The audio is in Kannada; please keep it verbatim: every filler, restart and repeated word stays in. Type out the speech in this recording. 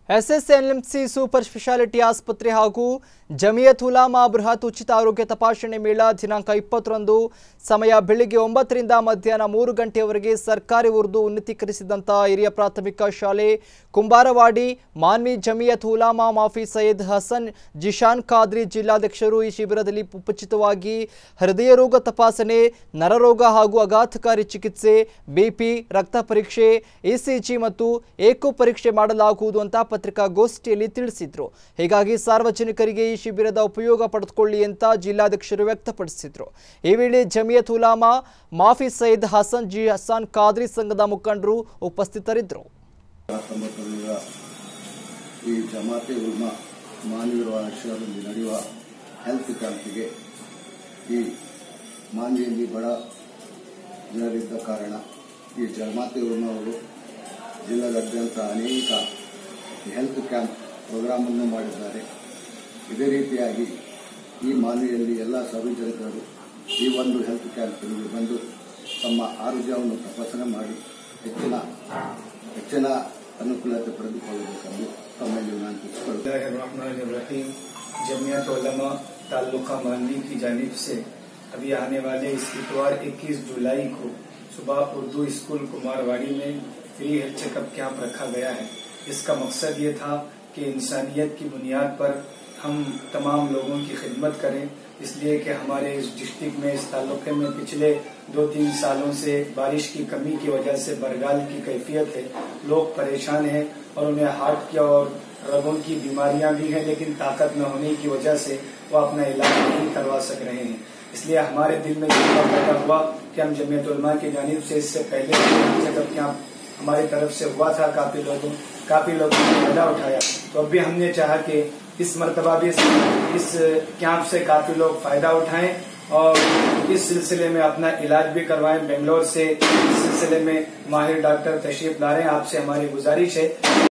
ಎಸ್ಎಸ್ಎನ್ಎಂಸಿ ಸೂಪರ್ ಸ್ಪೆಷಾಲಿಟಿ ಆಸ್ಪತ್ರೆ ಹಾಗೂ ಜಮಿಯತ್ ಉಲಾಮಾ ಬೃಹತ್ ಉಚಿತ ಆರೋಗ್ಯ ತಪಾಸಣೆ ಮೇಳ ದಿನಾಂಕ ಇಪ್ಪತ್ತರಂದು ಸಮಯ ಬೆಳಿಗ್ಗೆ ಒಂಬತ್ತರಿಂದ ಮಧ್ಯಾಹ್ನ ಮೂರು ಗಂಟೆಯವರೆಗೆ ಸರ್ಕಾರಿ ಉರ್ದು ಉನ್ನತೀಕರಿಸಿದಂತ ಹಿರಿಯ ಪ್ರಾಥಮಿಕ ಶಾಲೆ ಕುಂಬಾರವಾಡಿ ಮಾನ್ವಿ ಜಮಿಯತ್ ಉಲಾಮಾ ಮಾಫಿ ಸೈಯದ್ ಹಸನ್ ಜಿಶಾನ್ ಖಾದ್ರಿ ಜಿಲ್ಲಾಧ್ಯಕ್ಷರು ಈ ಶಿಬಿರದಲ್ಲಿ ಉಚಿತವಾಗಿ ಹೃದಯ ರೋಗ ತಪಾಸಣೆ, ನರರೋಗ ಹಾಗೂ ಆಘಾತಕಾರಿ ಚಿಕಿತ್ಸೆ, ಬಿಪಿ, ರಕ್ತ ಪರೀಕ್ಷೆ, ಇಸಿಜಿ ಮತ್ತು ಏಕೋ ಪರೀಕ್ಷೆ ಮಾಡಲಾಗುವುದು ಅಂತ ಪತ್ರಿಕಾಗೋಷ್ಠಿಯಲ್ಲಿ ತಿಳಿಸಿದ್ರು। ಹೀಗಾಗಿ ಸಾರ್ವಜನಿಕರಿಗೆ ಈ ಶಿಬಿರದ ಉಪಯೋಗ ಪಡೆದುಕೊಳ್ಳಿ ಅಂತ ಜಿಲ್ಲಾಧ್ಯಕ್ಷರು ವ್ಯಕ್ತಪಡಿಸಿದ್ರು। ಈ ವೇಳೆ ಜಮಿಯತ್ ಉಲಾಮಾ ಮಾಫಿ ಸೈಯದ್ ಹಸನ್ ಜಿ ಹಸನ್ ಖಾದ್ರಿ ಸಂಘದ ಮುಖಂಡರು ಉಪಸ್ಥಿತರಿದ್ದರು। ಈ ಜಮಾತೆ ಉಲ್ಮಾ ಮಾನವೀಯ ವಿಷಯದಲ್ಲಿ ನಡೆಯುವ ಹೆಲ್ತ್ ಕ್ಯಾಂಪ್ಗೆ ಈ ಮಾನ್ವಿಯಲ್ಲಿ ಬಡ ಜನರಿದ್ದ ಕಾರಣ ಈ ಜಮಾತೆ ಉಲ್ಮಾ ಅವರು ಜಿಲ್ಲಾದಾದ್ಯಂತ ಅನೇಕ ಹೆಲ್ತ್ ಕ್ಯಾಂಪ್ ಪ್ರೋಗ್ರಾಮ್ ಅನ್ನು ಮಾಡಿದ್ದಾರೆ। ಇದೇ ರೀತಿಯಾಗಿ ಈ ಮಾನ್ವಿಯಲ್ಲಿ ಎಲ್ಲ ಸಾರ್ವಜನಿಕರು ಈ ಒಂದು ಹೆಲ್ತ್ ಕ್ಯಾಂಪ್ಗೆ ಬಂದು ತಮ್ಮ ಆರೋಗ್ಯವನ್ನು ತಪಾಸಣೆ ಮಾಡಿ ಹೆಚ್ಚಿನ ಹೆಚ್ಚಿನ ಅನುಕೂಲತೆ ಪಡೆದುಕೊಳ್ಳಬೇಕೆಂದು ತಮ್ಮಲ್ಲಿ ವಿನಂತಿಸಿಕೊಳ್ಳುತ್ತೇನೆ। जमियत उलमा ताल्लुका मानवी की जानिब से अभी आने वाले इस इतवार इक्कीस जुलाई को सुबह उर्दू स्कूल कुमारवाड़ी में फ्री हेल्थ चेकअप कैंप रखा गया है। इसका मकसद ये था कि इंसानियत की बुनियाद पर हम तमाम लोगों की खिदमत करें, इसलिए कि हमारे इस डिस्ट्रिक्ट में इस तालुके में पिछले दो तीन सालों से बारिश की कमी की वजह से बरगाल की कैफियत है, लोग परेशान हैं और उन्हें हार्ट की और रगों की बीमारियां भी हैं, लेकिन ताकत न होने की वजह से वो अपना इलाज नहीं करवा सक रहे हैं। इसलिए हमारे दिल में जज्बा पैदा हुआ कि हम जमियत उलमा की जानिब से इससे पहले चेकअप कैंप हमारी तरफ से हुआ था, काफी लोगों काफी लोगों ने फायदा उठाया, तो अब भी हमने चाहा कि इस मरतबा भी इस कैंप से काफी लोग फायदा उठाएं और इस सिलसिले में अपना इलाज भी करवाएं। बेंगलोर से इस सिलसिले में माहिर डॉक्टर तशरीफ ला रहे हैं। आपसे हमारी गुजारिश है